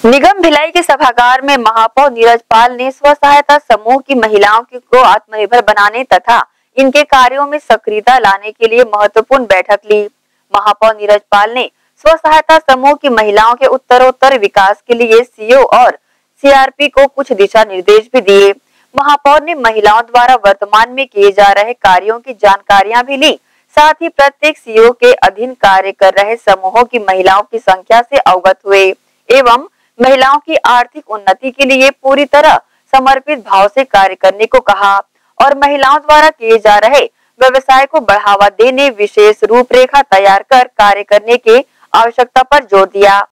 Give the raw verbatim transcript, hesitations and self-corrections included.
निगम भिलाई के सभागार में महापौर नीरज पाल ने स्व सहायता समूह की महिलाओं को आत्मनिर्भर बनाने तथा इनके कार्यों में सक्रियता लाने के लिए महत्वपूर्ण बैठक ली। महापौर नीरज पाल ने स्व सहायता समूह की महिलाओं के उत्तरोत्तर विकास के लिए सीओ और सीआरपी को कुछ दिशा निर्देश भी दिए। महापौर ने महिलाओं द्वारा वर्तमान में किए जा रहे कार्यों की जानकारियां भी ली, साथ ही प्रत्येक सीओ के अधीन कार्य कर रहे समूहों की महिलाओं की संख्या से अवगत हुए एवं महिलाओं की आर्थिक उन्नति के लिए पूरी तरह समर्पित भाव से कार्य करने को कहा और महिलाओं द्वारा किए जा रहे व्यवसाय को बढ़ावा देने विशेष रूपरेखा तैयार कर कार्य करने के आवश्यकता पर जोर दिया।